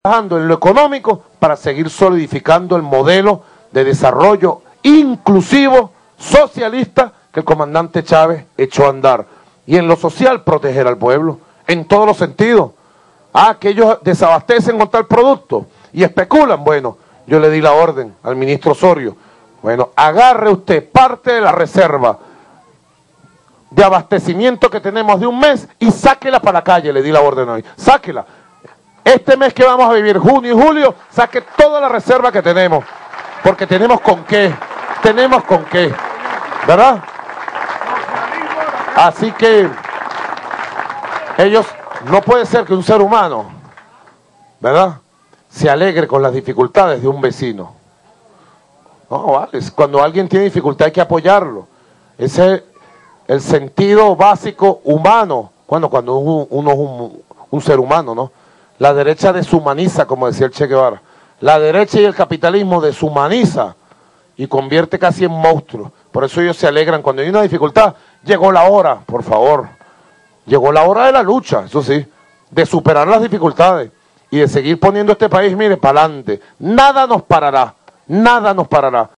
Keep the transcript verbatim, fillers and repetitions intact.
trabajando en lo económico para seguir solidificando el modelo de desarrollo inclusivo, socialista, que el comandante Chávez echó a andar. Y en lo social, proteger al pueblo, en todos los sentidos. Ah, que ellos desabastecen con tal producto y especulan. Bueno, yo le di la orden al ministro Osorio. Bueno, agarre usted parte de la reserva de abastecimiento que tenemos de un mes y sáquela para la calle, le di la orden hoy. Sáquela. Este mes que vamos a vivir, junio y julio, saque toda la reserva que tenemos. Porque tenemos con qué. Tenemos con qué. ¿Verdad? Así que ellos, no puede ser que un ser humano, ¿verdad?, se alegre con las dificultades de un vecino. No, vale, cuando alguien tiene dificultad hay que apoyarlo. Ese es el sentido básico humano, bueno, cuando uno es un, un ser humano, ¿no? La derecha deshumaniza, como decía el Che Guevara. La derecha y el capitalismo deshumaniza y convierte casi en monstruos. Por eso ellos se alegran cuando hay una dificultad. Llegó la hora, por favor. Llegó la hora de la lucha, eso sí, de superar las dificultades y de seguir poniendo este país, mire, para adelante. Nada nos parará, nada nos parará.